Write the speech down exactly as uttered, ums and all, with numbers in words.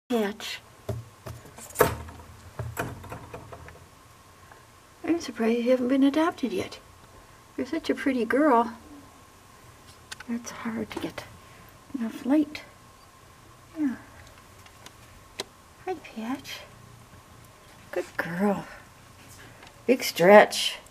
Patch. I'm surprised you haven't been adopted yet. You're such a pretty girl. It's hard to get enough light. Yeah. Hi, Patch. Good girl. Big stretch.